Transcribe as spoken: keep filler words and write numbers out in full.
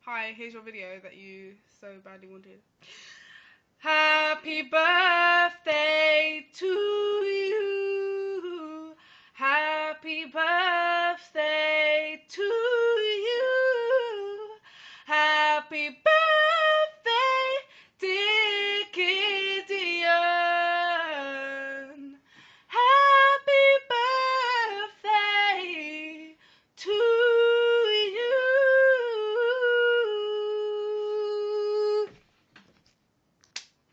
hi, here's your video that you so badly wanted. Happy birthday to you.